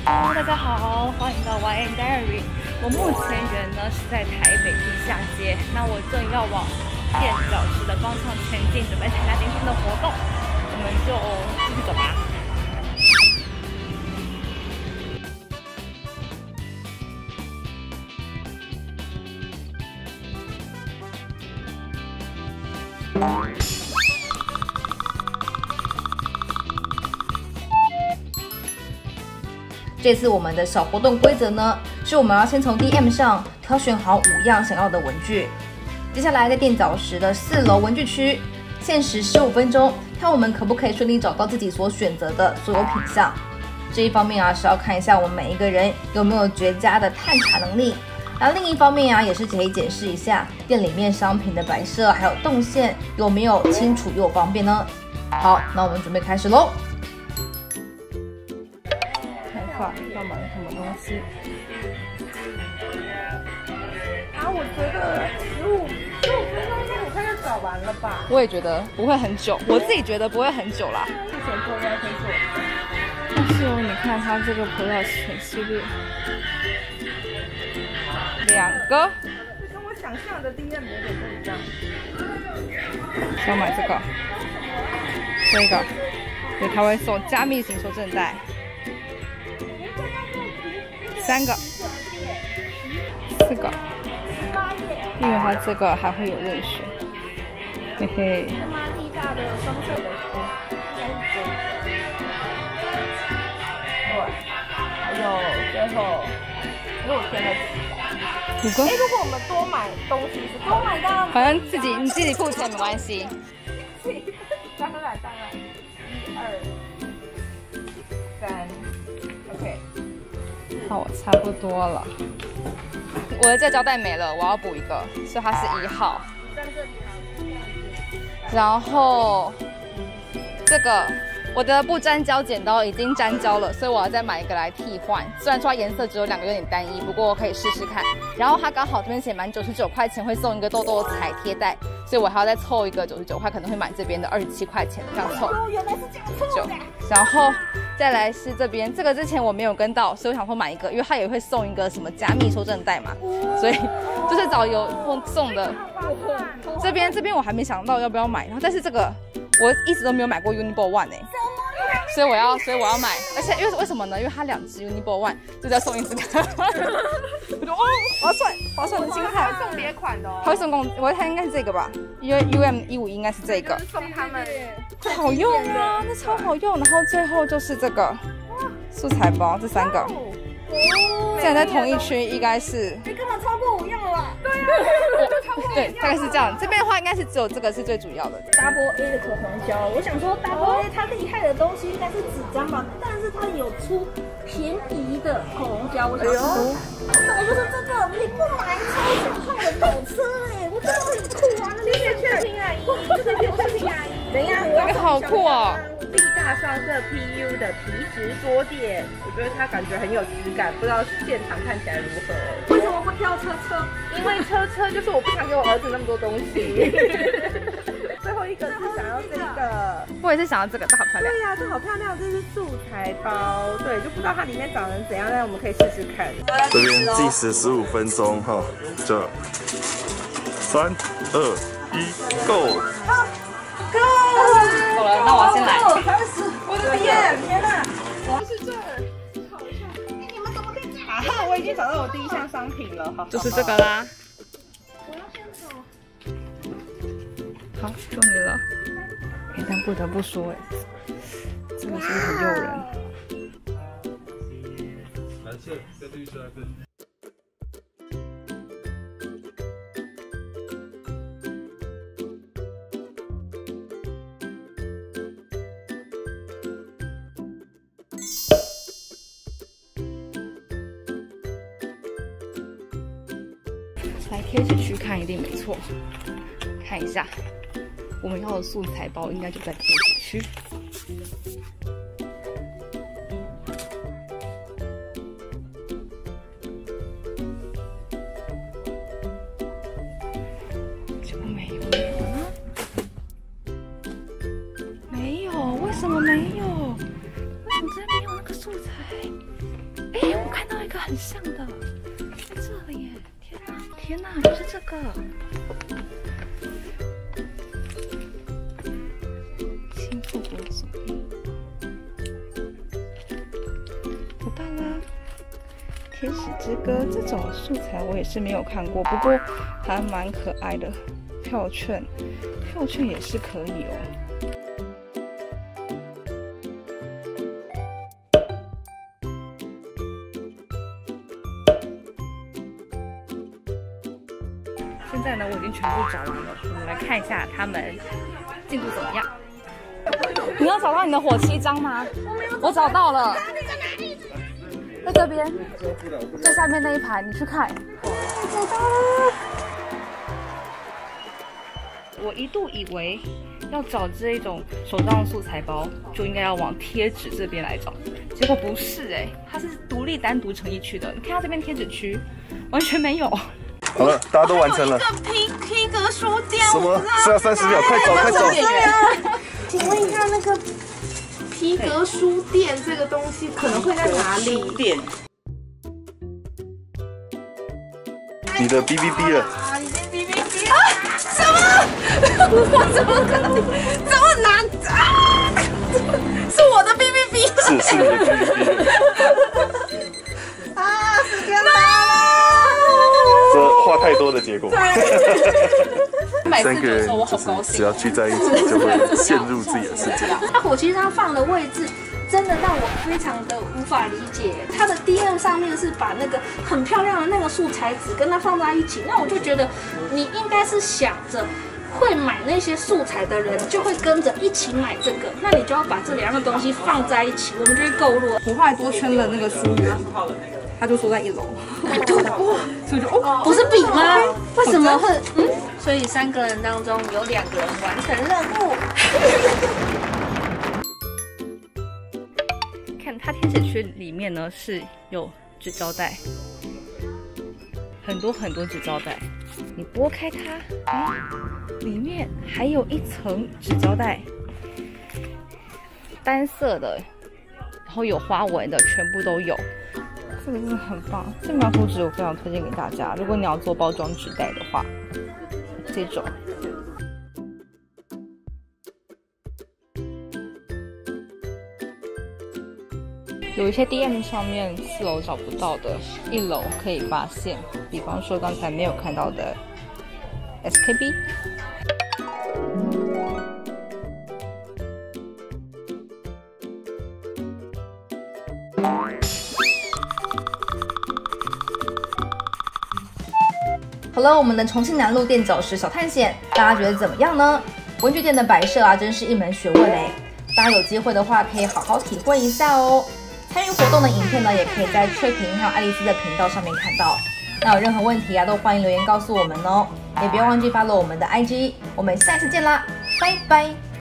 Hello， 大家好，欢迎到 YN Diary。我目前人呢是在台北地下街，那我正要往垫脚石的方向前进，准备参加今天的活动。我们就继续走吧。这次我们的小活动规则呢，是我们要先从 DM 上挑选好5样想要的文具，接下来在垫脚石的4楼文具区，限时15分钟，看我们可不可以顺利找到自己所选择的所有品项。这一方面啊，是要看一下我们每一个人有没有绝佳的探查能力，然后另一方面啊，也是可以检视一下店里面商品的摆设还有动线有没有清楚又方便呢。好，那我们准备开始喽。要买什么东西？ 啊，我觉得15分钟应该很快就找完了吧？ 我也觉得不会很久，我自己觉得不会很久啦。 之前做应该可以做。 但是哦，你看它这个葡萄全系列2个， 跟我想象的 DM 有点不一样。 想买这个，对，它会送加密型收证袋。3个，4个，因为它这个还会有任选，嘿嘿。 妈地大的双色的书，对，还有最后6天的 5个。 如果我们多买东西是多买到， 好像你自己付钱没关系。 当然，1、2、3 ，OK。 那我差不多了，我的这胶带没了，我要补一个，所以它是1号。然后这个我的不粘胶剪刀已经粘胶了，所以我要再买一个来替换。虽然说它颜色只有2个有点单一，不过我可以试试看。然后它刚好这边写满99块钱会送一个痘痘彩贴带，所以我还要再凑一个99块，可能会买这边的27块钱这样凑。 原来是这样凑的。 然后再来是这边，这个之前我没有跟到，所以我想说买一个，因为它也会送一个什么加密收证袋嘛，所以就是找有送的。这边我还没想到要不要买，然后但是这个我一直都没有买过 Uniball One 哎，所以我要买，而且因为什么呢？因为它2只 Uniball One 就再送1只，我就哦划算的心态。 会送别款的哦。 它会送我猜应该是这个吧，因为 UM15应该是这个。 送他们。 好用啊，那超好用。然后最后就是这个素材包，这3个，现在在同一区应该是。 你根本超过5样了吧？对啊， 对，大概是这样。这边的话应该是只有这个是最主要的。 Double A 的口红胶，我想说 Double A 它厉害的东西应该是纸张吧，但是它有出便宜的口红胶，我想说，怎么就是这个？你不买超级胖的倒车哎，我真的很酷啊！谢谢雀屏阿姨，谢谢雀屏阿姨。等一下， 这个好酷哦。 力大双色 PU 的皮质桌垫，我觉得它感觉很有质感，不知道现场看起来如何。为什么不挑车？因为车就是我不想给我儿子那么多东西。最后一个是想要这个， 我也是想要这个，这好漂亮。 对呀，这好漂亮，这是素材包，对，就不知道它里面长成怎样，但我们可以试试看。 这边计时15分钟哈，就3、2、1，Go！ 好了，那我先来。 我的天哪！就是这，好像，你们怎么可以这样？啊，我已经找到我第1项商品了，好， 就是这个啦。 我要先走。 好，终于了。但不得不说，这个是不是很诱人？ 蓝色跟绿色跟。 来贴纸区看一定没错，看一下我们要的素材包应该就在贴纸区。结果没有吗？没有，为什么没有？为什么这边没有那个素材？ 很像的，在这里耶！天哪，天哪，就是这个。轻复古手艺，找到了。天使之歌这种素材我也是没有看过，不过还蛮可爱的。票券也是可以哦。现在呢，我已经全部找完了，我们来看一下他们进度怎么样。你有找到你的火漆章吗？我找到了，在这边，在下面那一排，你去看。我找到了。我一度以为要找这种手账素材包，就应该要往贴纸这边来找，结果不是哎，它是独立单独成一区的。你看它这边贴纸区完全没有。 好了，大家都完成了。 皮革书店， 什么？是要30秒，快走快走！ 请问一下，那个皮革书店这个东西可能会在哪里？店。 你的 BBB 了。 啊，已经 BBB 了。什么？我怎么可能这么难？是我的 BBB。 是你的 BBB。 啊，时间到了。 这话太多的结果。 3 个人就是只要聚在一起，就会陷入自己的世界。 它火漆它放的位置真的让我非常的无法理解。它的 DM 上面是把那个很漂亮的那个素材纸跟它放在一起，那我就觉得你应该是想着会买那些素材的人就会跟着一起买这个，那你就要把这2个东西放在一起，我们就会购入。 我后来多圈了那个书源，他就说在1楼。所以就不是笔吗？为什么会？所以3个人当中有2个人完成任务。 看它贴纸区里面呢是有纸胶带，很多纸胶带。你拨开它，里面还有一层纸胶带，单色的，然后有花纹的，全部都有。这个真的很棒，这描图纸我非常推荐给大家。如果你要做包装纸袋的话，这种。有一些 DM 上面4楼找不到的，1楼可以发现，比方说刚才没有看到的 SKB。好了，我们的重庆南路垫脚石小探险，大家觉得怎么样呢？文具店的摆设啊，真是一门学问嘞！大家有机会的话，可以好好体会一下哦。参与活动的影片呢，也可以在翠萍还有爱丽丝的频道上面看到。那有任何问题啊，都欢迎留言告诉我们哦。也别忘记follow我们的IG。我们下次见啦，拜拜。